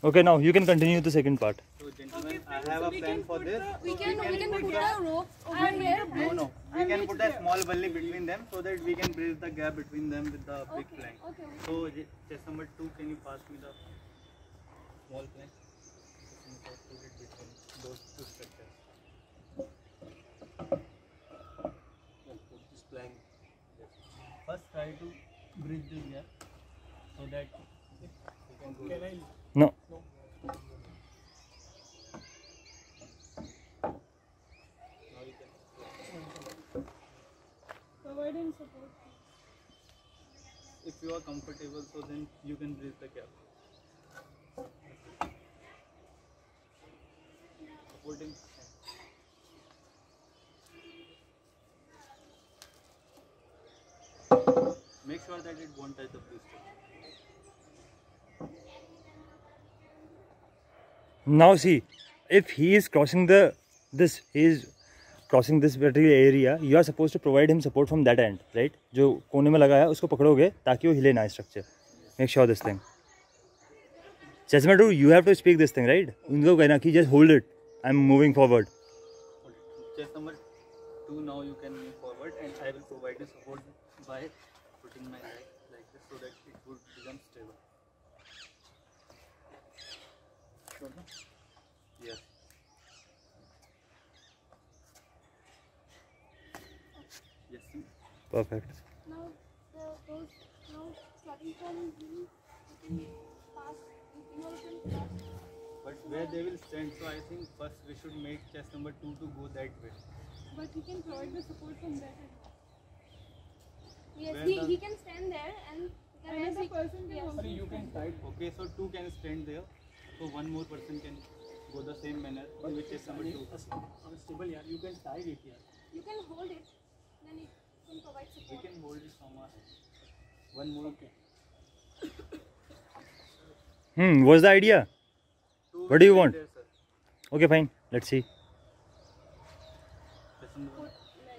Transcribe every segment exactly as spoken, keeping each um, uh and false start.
Okay, now you can continue the second part. So gentlemen, I have a plan for this. We can we can put the rope over here. No, no. We can put a small valley between them so that we can bridge the gap between them with the big plank. Okay. So chest number two, can you pass me the small plank? Put it between those two structures. Put this plank. First, try to bridge this gap so that we can go. Can I? No. No. Providing support. If you are comfortable, so then you can bridge the gap. Supporting. Make sure that it won't touch the booster. Now see, if he is crossing the this, he is crossing this particular area. You are supposed to provide him support from that end, right? जो कोने में लगा है उसको पकड़ोगे ताकि वो हिले ना structure. Make sure this thing. Chest number two, you have to speak this thing, right? उनको कहना कि just hold it. I'm moving forward. Chest number two, now you can move forward, and I will provide you support by putting my leg like this so that it would become stable. Sure, no? Yes. Yes. Perfect. Now the those now starting from you can pass you know can pass. But where they will stand, so I think first we should make chest number two to go that way. But he can provide the support from that end. Yes, Where he, the- he can stand there and the rest he person can Sorry, also you can side. Okay, so two can stand there. So one more person can go the same manner, which is number two. Stable, yeah. You can tie it here. you can hold it, then it can provide We support. can hold it from our one more. Okay. Hmm. What's the idea? Two What do you will want? stand there, sir. Okay, fine. Let's see. Chest number one.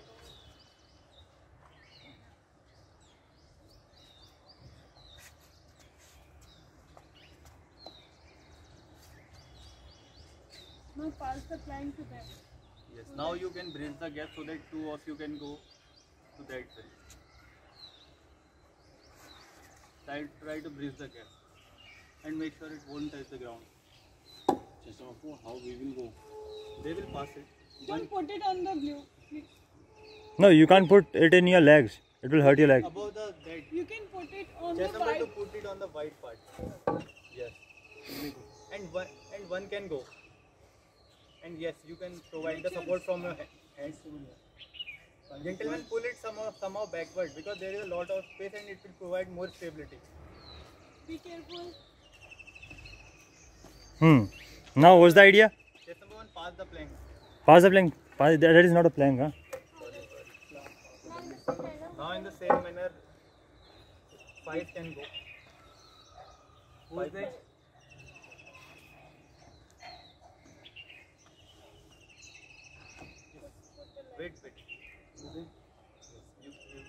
Now pass the plank to them. Yes. Now you can bridge the gap so that two of you can go to that side. Try, try to bridge the gap and make sure it won't touch the ground. Just of how we will go. They will pass it. You can put it on the blue. No, you can't put it in your legs. It will hurt your leg. Above the that. You can put it on Just the number to white. put it on the white part. Yes. And one and one can go. And yes, you can provide the support from your ha- hands. Gentlemen, pull it somehow somehow backward because there is a lot of space and it will provide more stability. Be careful. Hmm. Now, what's the idea? Just number one, pass the plank. Pass the plank. Pass, that is not a plank, huh? Now in the same manner, five can go. Five can. Wait, wait. You, you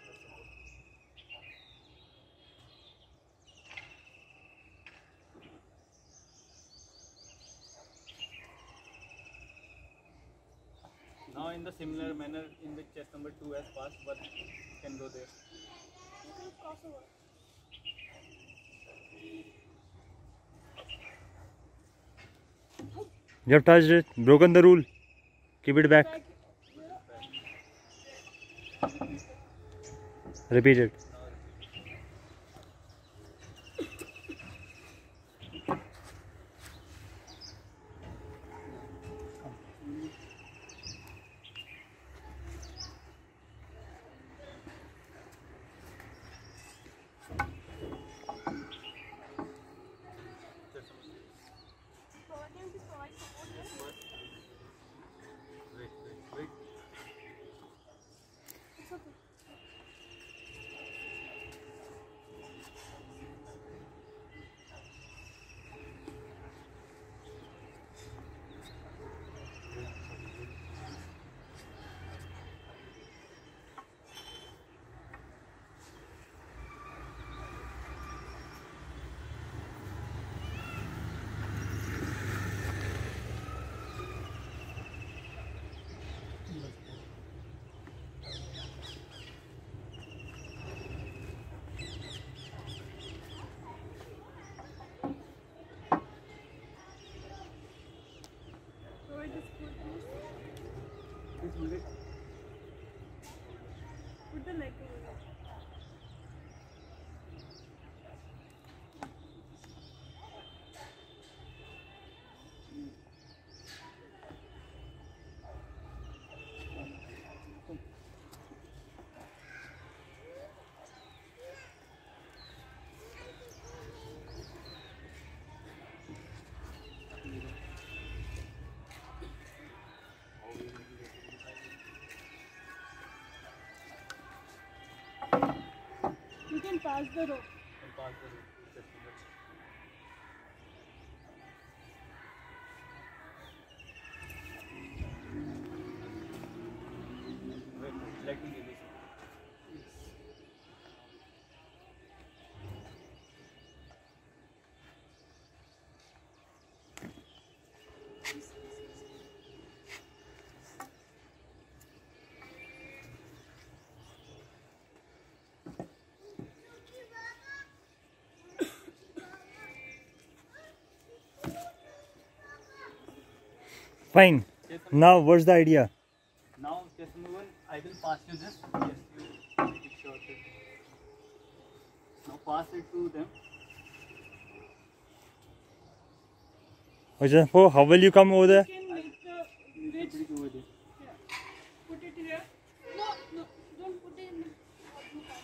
Now in the similar manner in which chest number two has passed, one can go there. You can cross over. You have touched it. Broken the rule. Keep it back. Back. Repeat it. Providing to provide support. Wait, wait, wait. It's okay. Just put this. This bullet. Put the leg over there. You can pass the rope. And pass the rope to customer. Wait, let me give this. Fine. Yes, sir. Now, what's the idea? Now, customer one, I will pass you this. Yes, you make it short. Now pass it to them. Question four, how will you come over there? You can make the You bridge. put it over there. Yeah. Put it here. No, no, don't put it in the blue part.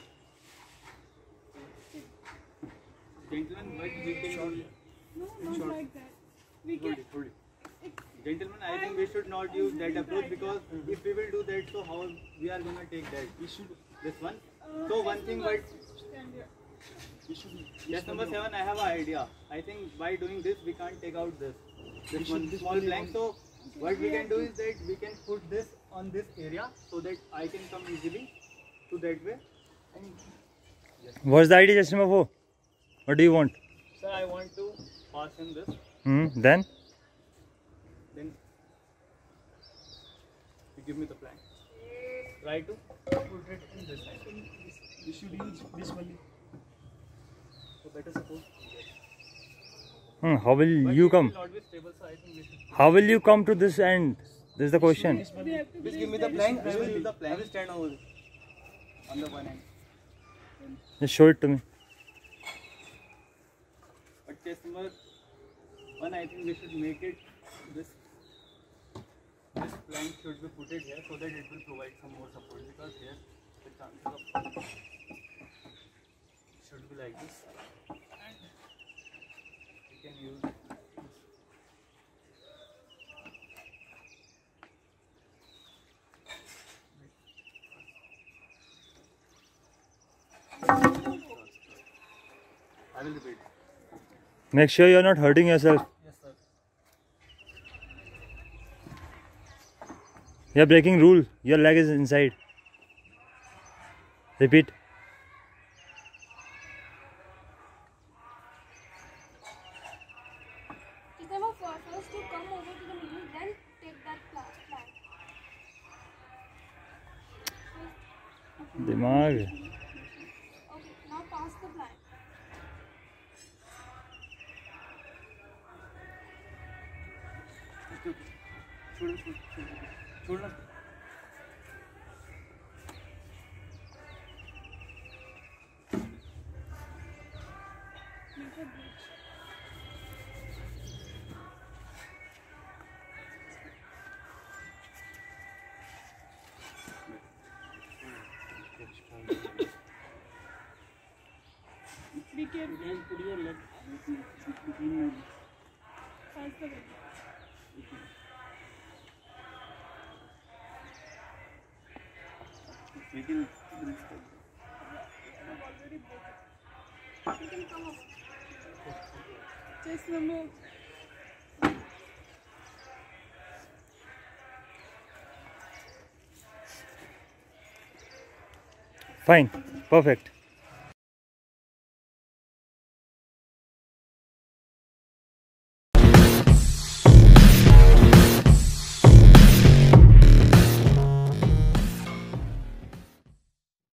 Gentlemen, what we can do? No, not Short. like that. We Hold can. it, hold it. It, Gentlemen, I think we should not use that approach because if we will do that, so how we are gonna take that? We should this one. uh, So one thing, but stand here. We should. yes, number seven, I have an idea. I think by doing this, we can't take out this this should one this small only blank. one. So what we can do is that we can put this on this area so that I can come easily to that way. And What's the idea, just number four? What do you want? sir, I want to pass him this. Hmm. Then? Then you give me the plan. Try to put it in this side. We should use this only. So better support. Hmm. How will But you it come? will not be stable, so I think we should. How will you come to this end? This is the question. We have to Please bridge give me the that plank. I distance. will use the plank. I will stand over there. On the one end. Just show it to me. But customer one, I think we should make it this. This plank should be put it here so that it will provide some more support because here the chances of should be like this. And we can use I will repeat. Make sure you're not hurting yourself. Yes, sir. You're breaking rule. Your leg is inside. Repeat. Chitama, first to come over to the middle, then take that pla- plank. Dimag. Okay, now pass the plank. छोड़ छोड़ छोड़ना Make a bridge. Be careful. You can put your leg between your legs. Pass the leg. we can I've already broke it. You can come over. Just remove. Fine. Perfect.